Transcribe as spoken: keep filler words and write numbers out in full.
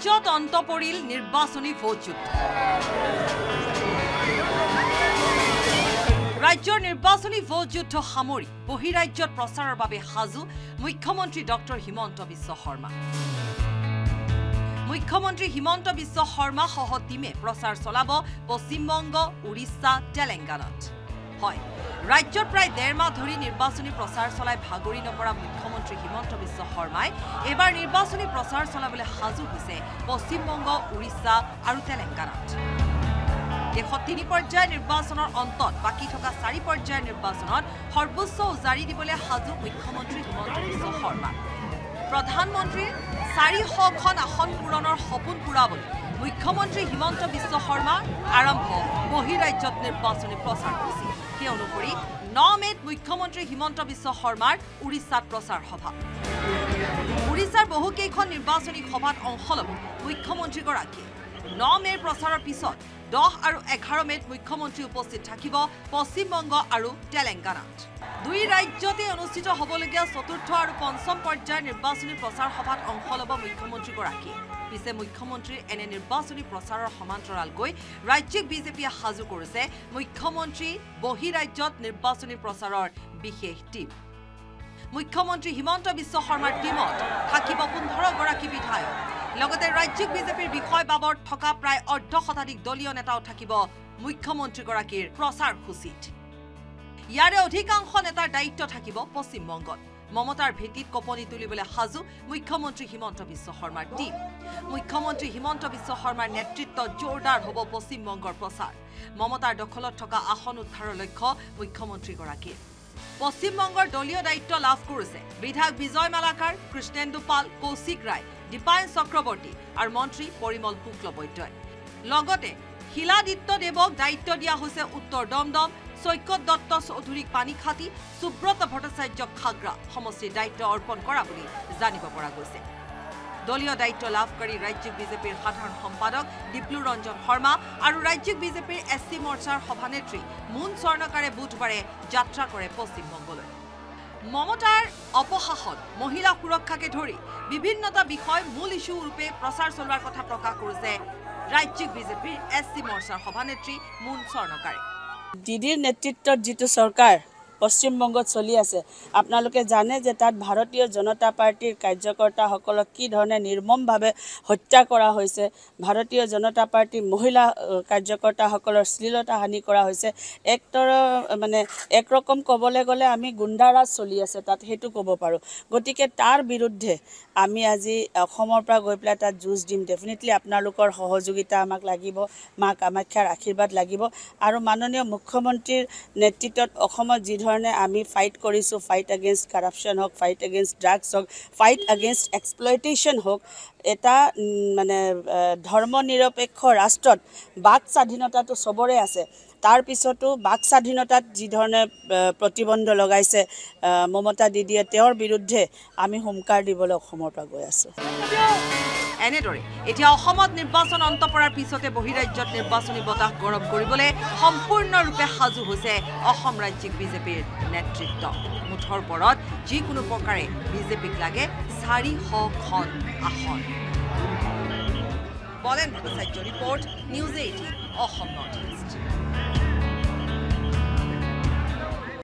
ৰাজ্যত অন্ত পৰিল নিৰ্বাচনী ভোট যুদ্ধ ৰাজ্যৰ নিৰ্বাচনী ভোট যুদ্ধ সামৰি বহিৰাজ্যত প্ৰচাৰৰ বাবে সাজু মুখ্যমন্ত্ৰী ডক্টৰ হিমন্ত বিশ্ব শৰ্মা মুখ্যমন্ত্ৰী হিমন্ত বিশ্ব শৰ্মা সহ টিমে প্ৰচাৰ চলাব পশ্চিমবংগ উৰিষ্যা তেলেংগানাত হয় ৰাজ্যৰ প্ৰায় ডেৰ মাহ ধৰি নিৰ্বাচনী প্ৰচাৰ চলাই ভাগৰি নপৰা মুখ্যমন্ত্ৰী হিমন্ত বিশ্ব শৰ্মাই এবাৰ নিৰ্বাচনী প্ৰচাৰ চলাবলৈ সাজু হৈছে পশ্চিমবংগ উৰিষ্যা আৰু তেলেংগানাত দেশত তিনি পৰ্যায়ৰ নিৰ্বাচনৰ অন্তত বাকি থকা চাৰি পৰ্যায়ৰ নিৰ্বাচনত সৰ্বোচ্চ উজাৰি দিবলৈ সাজু মুখ্যমন্ত্ৰী হিমন্ত বিশ্ব শৰ্মা প্ৰধানমন্ত্ৰীৰ চাৰিশখন আসন পূৰণৰ সপোন পূৰাবলৈ মুখ্যমন্ত্ৰী হিমন্ত বিশ্ব শৰ্মা আৰম্ভ বহিৰাজ্যত নিৰ্বাচনী প্ৰচাৰ কৰিছিল সেই অনুসৰি ন মে'ত মুখ্যমন্ত্ৰী হিমন্ত বিশ্ব শৰ্মাৰ উৰিষ্যাত প্ৰচাৰ সভা উৰিষ্যাৰ বহুকেইখন নিৰ্বাচনী সভাত অংশ ল'ব মুখ্যমন্ত্ৰীগৰাকীয়ে ন মে'ৰ প্ৰচাৰৰ পিছত দহ আৰু এঘাৰ মে'ত মুখ্যমন্ত্ৰী উপস্থিত থাকিব পশ্চিমবংগ আৰু তেলেংগানাত দুই ৰাজ্যতে অনুষ্ঠিত হ'বলগীয়া চতুৰ্থ আৰু পঞ্চম পৰ্যায়ৰ নিৰ্বাচনী প্ৰচাৰ সভাত অংশ ল'ব মুখ্যমন্ত্ৰীগৰাকীয়ে পিছে মুখ্যমন্ত্ৰীৰ এনে নিৰ্বাচনী প্ৰচাৰৰ সমান্তৰালকৈ ৰাজ্যিক বিজেপিয়ে সাজু কৰিছে মুখ্যমন্ত্ৰী বহিৰাজ্যত নিৰ্বাচনী প্ৰচাৰৰ বিশেষ টিম মুখ্যমন্ত্ৰী হিমন্ত বিশ্ব শৰ্মাৰ টিমত থাকিব পোন্ধৰ গৰাকী বিধায়ক লগতে ৰাজ্যিক বিজেপিৰ বিষয় বাবদ থকা প্ৰায় অৰ্ধ শতাধিক দলীয় নেতাও থাকিব মুখ্যমন্ত্ৰীগৰাকীৰ প্ৰচাৰ সূচীত ইয়াৰে অধিকাংশ নেতাৰ দায়িত্ব থাকিব পশ্চিমবংগত মমতাৰ ভেটিত কপনি তুলিবলৈ সাজু মুখ্যমন্ত্ৰী হিমন্ত বিশ্ব শৰ্মাৰ টিম মুখ্যমন্ত্ৰী হিমন্ত বিশ্ব শৰ্মাৰ নেতৃত্বত জোৰদাৰ হ'ব পশ্চিমবংগৰ প্ৰচাৰ মমতাৰ দখলত থকা আসন উদ্ধাৰৰ লক্ষ্য মুখ্যমন্ত্ৰীগৰাকীৰ পশ্চিমবংগৰ দলীয় দায়িত্ব লাভ কৰিছে বিধায়ক বিজয় মালাকাৰ কৃষ্ণেন্দু পাল কৌশিক ৰায় দীপায়ন চক্ৰৱৰ্তী আৰু মন্ত্ৰী পৰিমল শুক্লবৈদ্যই লগতে শিলাদিত্য দেৱক দায়িত্ব দিয়া হৈছে উত্তৰ দমদম সৈকত দত্ত চৌধুৰীক পানীখাতি সুব্ৰত ভট্টাচাৰ্যক খাগ্ৰা সমষ্টিৰ দায়িত্ব অৰ্পণ কৰা বুলি জানিব পৰা গৈছে দলীয় দায়িত্ব লাভ কৰি ৰাজ্যিক বিজেপিৰ সাধাৰণ সম্পাদক দীপ্লু ৰঞ্জন শৰ্মা আৰু ৰাজ্যিক বিজেপিৰ এছ চি মৰ্চাৰ সভানেত্ৰী মুন স্বৰ্ণকাৰে বুধবাৰে যাত্ৰা কৰে পশ্চিমবংগলৈ মমতাৰ অপশাসন মহিলা সুৰক্ষাকে ধৰি বিভিন্নটা বিষয় মূল ইস্যু ৰূপে প্ৰচাৰ চলোৱাৰ কথা প্ৰকাশ কৰিছে ৰাজ্যিক বিজেপিৰ এছ চি মৰ্চাৰ সভানেত্ৰী মুন স্বৰ্ণকাৰে দিদিৰ নেতৃত্বত যিটো চৰকাৰ পশ্চিমবংগত চলি আছে আপোনালোকে জানে যে তাত ভাৰতীয় জনতা পাৰ্টিৰ কাৰ্যকৰ্তাসকলক কি ধৰণে নিৰ্মমভাৱে হত্যা কৰা হৈছে ভাৰতীয় জনতা পাৰ্টিৰ মহিলা কাৰ্যকৰ্তাসকলৰ শ্লীলতা হানি কৰা হৈছে একতৰ মানে একৰকম ক'বলৈ গ'লে আমি গুণ্ডাৰাজ চলি আছে তাত সেইটো ক'ব পাৰোঁ গতিকে তাৰ বিৰুদ্ধে আমি আজি অসমৰ পৰা গৈ পেলাই তাত যুঁজ দিম ডেফিনেটলি আপোনালোকৰ সহযোগিতা আমাক লাগিব মা কামাখ্যাৰ আশীৰ্বাদ লাগিব আৰু মাননীয় মুখ্যমন্ত্ৰীৰ নেতৃত্বত অসমত যি ধৰণে আমি ফাইট কৰিছোঁ ফাইট এগেইনষ্ট কাৰাপশ্যন হওক ফাইট এগেইনষ্ট ড্ৰাগছ হওক ফাইট এগেইনষ্ট এক্সপ্লইটেশ্যন হওক এটা মানে ধৰ্ম নিৰপেক্ষ ৰাষ্ট্ৰত বাক স্বাধীনতাটো চবৰে আছে তাৰ পিছতো বাক স্বাধীনতাত যি ধৰণে প্ৰতিবন্ধ লগাইছে মমতা দিদিয়ে তেওঁৰ বিৰুদ্ধে আমি হুমকাৰ দিবলৈ অসমৰ পৰা গৈ আছোঁ এনেদৰে এতিয়া অসমত নিৰ্বাচন অন্ত পৰাৰ পিছতে বহিৰাজ্যত নিৰ্বাচনী বতাহ গৰম কৰিবলৈ সম্পূৰ্ণৰূপে সাজু হৈছে অসম ৰাজ্যিক বিজেপিৰ নেতৃত্ব মুঠৰ ওপৰত যিকোনো প্ৰকাৰে বিজেপিক লাগে চাৰিশখন আসন Bolen Bhattacharya report News Eighteen Asom North east